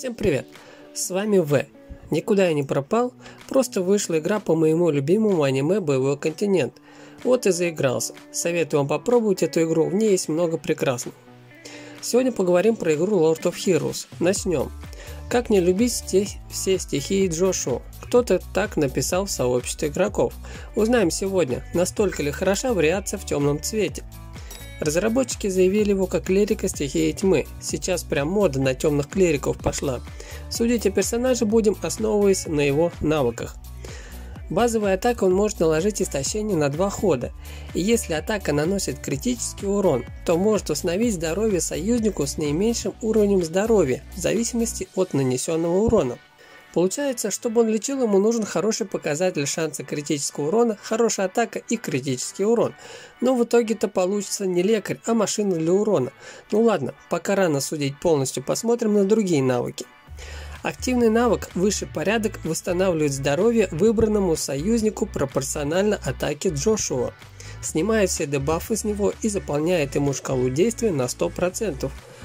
Всем привет, с вами В. Никуда я не пропал, просто вышла игра по моему любимому аниме «Боевой континент». Вот и заигрался. Советую вам попробовать эту игру, в ней есть много прекрасного. Сегодня поговорим про игру Lord of Heroes. Начнем. Как не любить все стихии Джошуа? Кто-то так написал в сообществе игроков. Узнаем сегодня, настолько ли хороша вариация в темном цвете. Разработчики заявили его как клирика стихии тьмы. Сейчас прям мода на темных клириков пошла. Судить о персонаже будем, основываясь на его навыках. Базовая атака он может наложить истощение на 2 хода. И если атака наносит критический урон, то может установить здоровье союзнику с наименьшим уровнем здоровья, в зависимости от нанесенного урона. Получается, чтобы он лечил, ему нужен хороший показатель шанса критического урона, хорошая атака и критический урон. Но в итоге-то получится не лекарь, а машина для урона. Ну ладно, пока рано судить полностью, посмотрим на другие навыки. Активный навык «Высший порядок» восстанавливает здоровье выбранному союзнику пропорционально атаке Джошуа, снимает все дебафы с него и заполняет ему шкалу действия на 100%.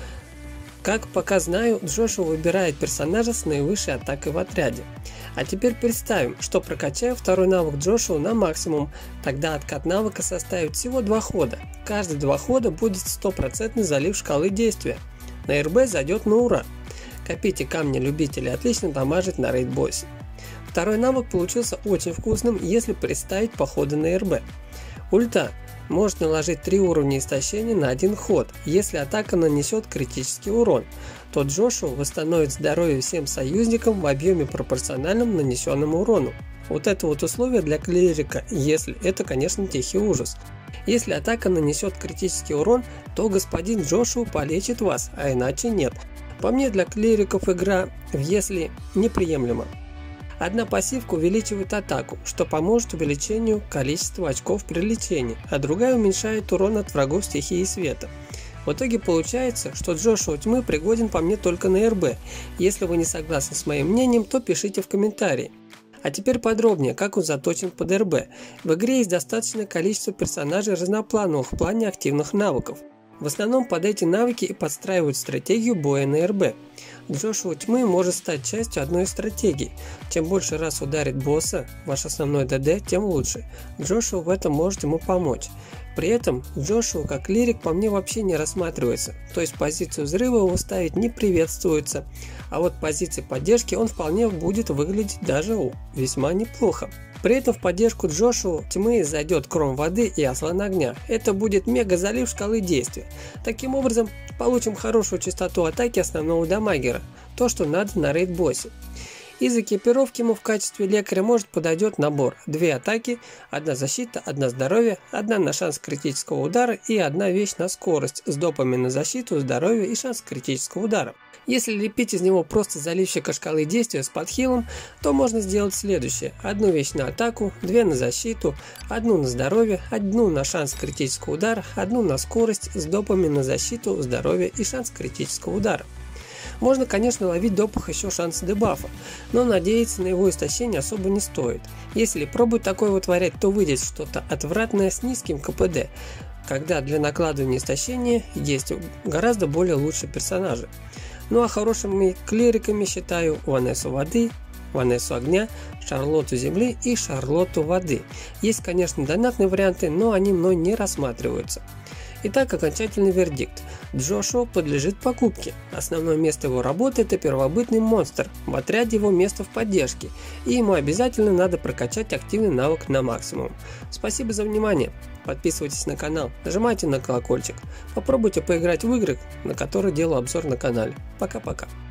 Как пока знаю, Джошуа выбирает персонажа с наивысшей атакой в отряде. А теперь представим, что прокачаю второй навык Джошуа на максимум, тогда откат навыка составит всего 2 хода. Каждые 2 хода будет 100% залив шкалы действия. На РБ зайдет на ура. Копите камни любителей, отлично дамажит на рейд-боссе. Второй навык получился очень вкусным, если представить походы на РБ. Ульта может наложить 3 уровня истощения на 1 ход. Если атака нанесет критический урон, то Джошуа восстановит здоровье всем союзникам в объеме пропорциональном нанесенному урону. Вот это вот условие для клирика, если это, конечно, тихий ужас. Если атака нанесет критический урон, то господин Джошуа полечит вас, а иначе нет. По мне, для клириков игра в «если» неприемлема. Одна пассивка увеличивает атаку, что поможет увеличению количества очков при лечении, а другая уменьшает урон от врагов стихии света. В итоге получается, что Джошуа тьмы пригоден по мне только на РБ. Если вы не согласны с моим мнением, то пишите в комментарии. А теперь подробнее, как он заточен под РБ. В игре есть достаточное количество персонажей разноплановых в плане активных навыков. В основном под эти навыки и подстраивают стратегию боя на РБ. Джошуа тьмы может стать частью одной из стратегий. Чем больше раз ударит босса, ваш основной ДД, тем лучше. Джошуа в этом может ему помочь. При этом Джошуа как клирик по мне вообще не рассматривается, то есть позицию взрыва его ставить не приветствуется, а вот позиции поддержки он вполне будет выглядеть даже весьма неплохо. При этом в поддержку Джошуа тьмы зайдет Кром воды и Аслан огня. Это будет мега залив шкалы действия. Таким образом, получим хорошую частоту атаки основного дамагера, то что надо на рейд-боссе. Из экипировки ему в качестве лекаря может подойдет набор: 2 атаки, 1 защита, 1 здоровье, 1 на шанс критического удара и 1 вещь на скорость с допами на защиту, здоровье и шанс критического удара. Если лепить из него просто заливщика шкалы действия с подхилом, то можно сделать следующее: 1 вещь на атаку, 2 на защиту, 1 на здоровье, 1 на шанс критического удара, 1 на скорость с допами на защиту, здоровье и шанс критического удара. Можно, конечно, ловить в допах еще шанс дебафа, но надеяться на его истощение особо не стоит. Если пробовать такое вытворять, то выйдет что-то отвратное с низким КПД, когда для накладывания истощения есть гораздо более лучшие персонажи. Ну а хорошими клириками считаю Ванессу воды, Ванессу огня, Шарлотту земли и Шарлотту воды. Есть, конечно, донатные варианты, но они мной не рассматриваются. Итак, окончательный вердикт. Джошуа подлежит покупке. Основное место его работы — это первобытный монстр. В отряде его место в поддержке. И ему обязательно надо прокачать активный навык на максимум. Спасибо за внимание. Подписывайтесь на канал, нажимайте на колокольчик. Попробуйте поиграть в игры, на которые делаю обзор на канале. Пока-пока.